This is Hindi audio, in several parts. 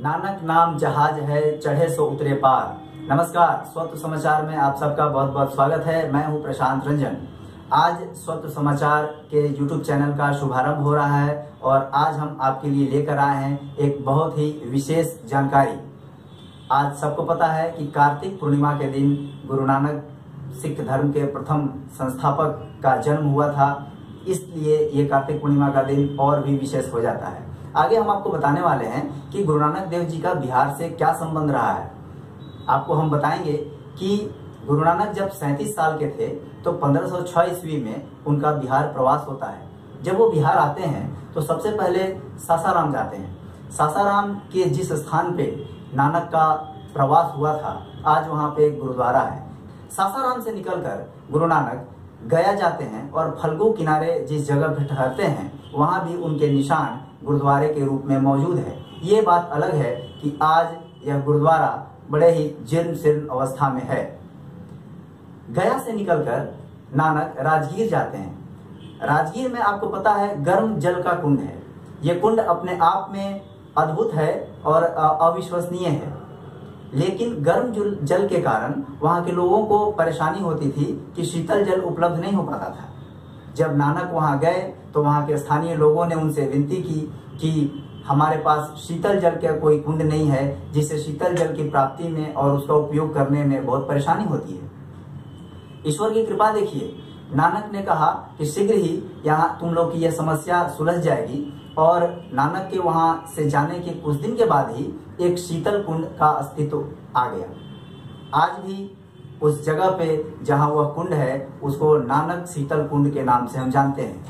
नानक नाम जहाज है, चढ़े सो उतरे पार। नमस्कार, स्वत्व समाचार में आप सबका बहुत बहुत स्वागत है। मैं हूं प्रशांत रंजन। आज स्वत्व समाचार के YouTube चैनल का शुभारंभ हो रहा है और आज हम आपके लिए लेकर आए हैं एक बहुत ही विशेष जानकारी। आज सबको पता है कि कार्तिक पूर्णिमा के दिन गुरु नानक सिख धर्म के प्रथम संस्थापक का जन्म हुआ था, इसलिए ये कार्तिक पूर्णिमा का दिन और भी विशेष हो जाता है। आगे हम आपको बताने वाले हैं कि गुरु नानक देव जी का बिहार से क्या संबंध रहा है। आपको हम बताएंगे कि गुरु नानक जब 37 साल के थे तो 1506 ईस्वी में उनका बिहार प्रवास होता है। जब वो बिहार आते हैं तो सबसे पहले सासाराम जाते हैं। सासाराम के जिस स्थान पे नानक का प्रवास हुआ था, आज वहाँ पे एक गुरुद्वारा है। सासाराम से निकलकर गुरु नानक गया जाते हैं और फल्गु किनारे जिस जगह पे ठहरते हैं वहाँ भी उनके निशान गुरुद्वारे के रूप में मौजूद है। ये बात अलग है कि आज यह गुरुद्वारा बड़े ही जीर्ण शीर्ण अवस्था में है। गया से निकलकर नानक राजगीर जाते हैं। राजगीर में आपको पता है गर्म जल का कुंड है। ये कुंड अपने आप में अद्भुत है और अविश्वसनीय है, लेकिन गर्म जल के कारण वहाँ के लोगों को परेशानी होती थी कि शीतल जल उपलब्ध नहीं हो पाता था। जब नानक वहाँ गए तो वहाँ के स्थानीय लोगों ने उनसे विनती की कि हमारे पास शीतल जल का कोई कुंड नहीं है, जिससे शीतल जल की प्राप्ति में और उसका उपयोग करने में बहुत परेशानी होती है। ईश्वर की कृपा देखिए, नानक ने कहा कि शीघ्र ही यहाँ तुम लोग की यह समस्या सुलझ जाएगी और नानक के वहाँ से जाने के कुछ दिन के बाद ही एक शीतल कुंड का अस्तित्व आ गया। आज भी उस जगह पे जहाँ वह कुंड है उसको नानक शीतल कुंड के नाम से हम जानते हैं।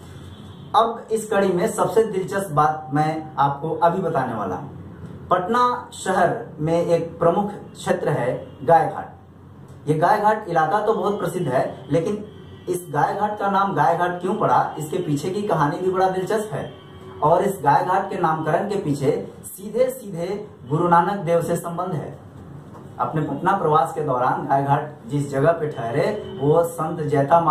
अब इस कड़ी में सबसे दिलचस्प बात मैं आपको अभी बताने वाला हूँ। पटना शहर में एक प्रमुख क्षेत्र है गाय घाट। ये गाय घाट इलाका तो बहुत प्रसिद्ध है, लेकिन इस गाय घाट का नाम गाय घाट क्यों पड़ा, इसके पीछे की कहानी भी बड़ा दिलचस्प है। और इस गाय घाट के नामकरण के पीछे सीधे सीधे गुरु नानक देव से संबंध है। अपने पटना प्रवास के दौरान गाय घाट जिस जगह पे ठहरे वो संत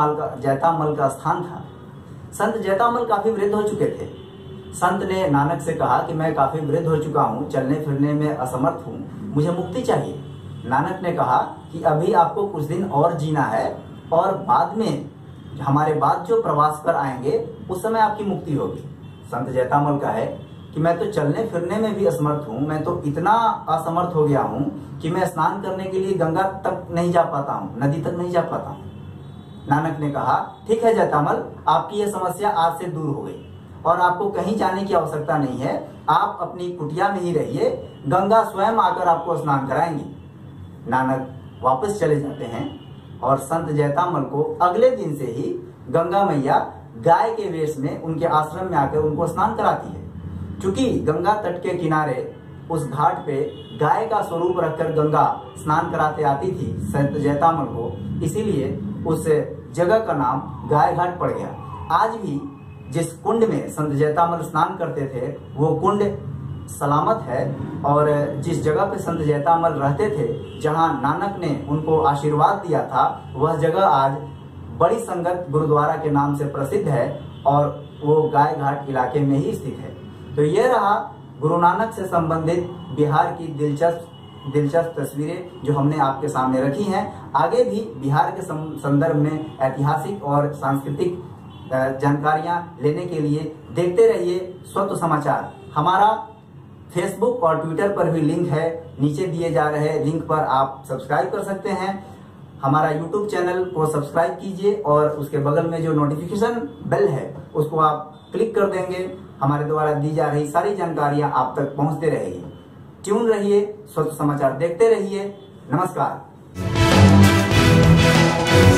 जैतामल का स्थान था। संत जैतामल काफी वृद्ध हो चुके थे। संत ने नानक से कहा कि मैं काफी वृद्ध हो चुका हूँ, चलने फिरने में असमर्थ हूँ, मुझे मुक्ति चाहिए। नानक ने कहा कि अभी आपको कुछ दिन और जीना है और बाद में हमारे बाद जो प्रवास पर आएंगे उस समय आपकी मुक्ति होगी। संत जैतामल का है कि मैं तो चलने फिरने में भी असमर्थ हूँ, मैं तो इतना असमर्थ हो गया हूँ कि मैं स्नान करने के लिए गंगा तक नहीं जा पाता हूँ, नदी तक नहीं जा पाता हूँ। नानक ने कहा ठीक है जैतामल, आपकी यह समस्या आज से दूर हो गई और आपको कहीं जाने की आवश्यकता नहीं है। आप अपनी कुटिया में ही रहिए, गंगा स्वयं आकर आपको स्नान कराएंगी। नानक वापस चले जाते हैं और संत जैतामल को अगले दिन से ही गंगा मैया गाय के वेश में उनके आश्रम में आकर उनको स्नान कराती है। चूंकि गंगा तट के किनारे उस घाट पे गाय का स्वरूप रखकर गंगा स्नान कराते आती थी संत जैतामल को, इसीलिए उस जगह का नाम गाय घाट पड़ गया। आज भी जिस कुंड में संत जैतामल स्नान करते थे वो कुंड सलामत है और जिस जगह पे संत जैतामल रहते थे, जहां नानक ने उनको आशीर्वाद दिया था, वह जगह आज बड़ी संगत गुरुद्वारा के नाम से प्रसिद्ध है और वो गाय घाट इलाके में ही स्थित है। तो ये रहा गुरु नानक से संबंधित बिहार की दिलचस्प तस्वीरें जो हमने आपके सामने रखी हैं। आगे भी बिहार के संदर्भ में ऐतिहासिक और सांस्कृतिक जानकारियां लेने के लिए देखते रहिए स्वत्व समाचार। हमारा फेसबुक और ट्विटर पर भी लिंक है, नीचे दिए जा रहे लिंक पर आप सब्सक्राइब कर सकते हैं। हमारा यूट्यूब चैनल को सब्सक्राइब कीजिए और उसके बगल में जो नोटिफिकेशन बेल है उसको आप क्लिक कर देंगे। हमारे द्वारा दी जा रही सारी जानकारियां आप तक पहुंचते रहेगी। ट्यून रहिए, स्वच्छ समाचार देखते रहिए। नमस्कार।